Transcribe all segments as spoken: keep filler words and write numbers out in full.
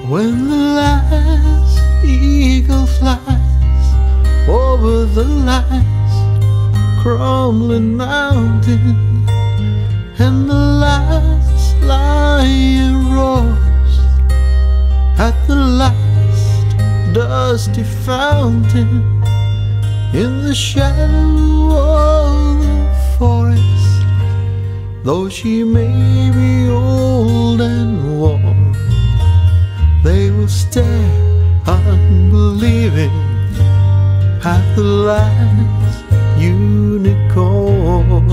When the last eagle flies over the last crumbling mountain, and the last lion roars at the last dusty fountain, in the shadow of the forest, though she may be old and worn, they will stare unbelieving at the last unicorn.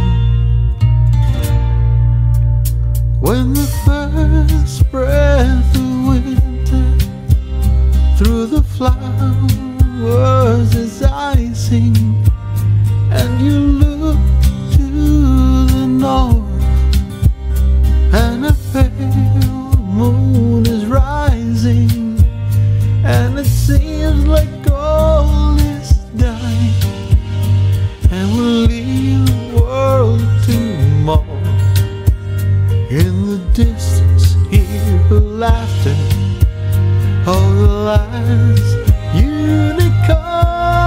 When the first breath of winter through the flowers is icing, and you look to the north, and a pale moon is rising, and it seems like all is dying, and we'll leave the world to mourn. In the distance hear the laughter of the last unicorn.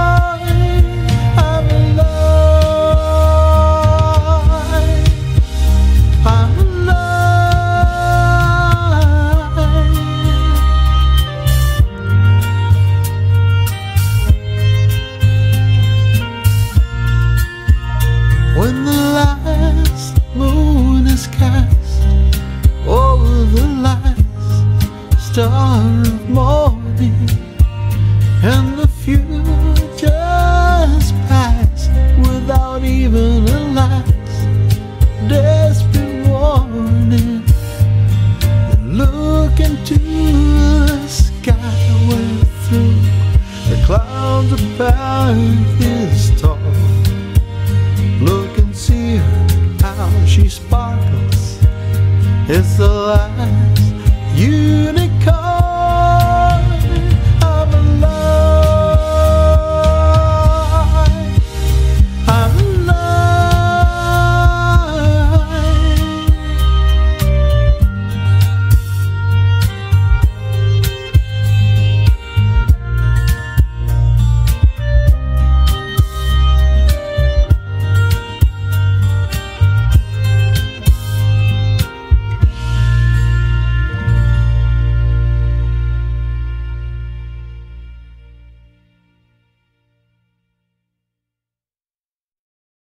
I'm alive, I'm alive. When the last moon is cast over the last star of morning, and the future's past without even a last desperate warning, then look into the sky where through the clouds of path is tall. Look and see her, how she sparkles. It's the light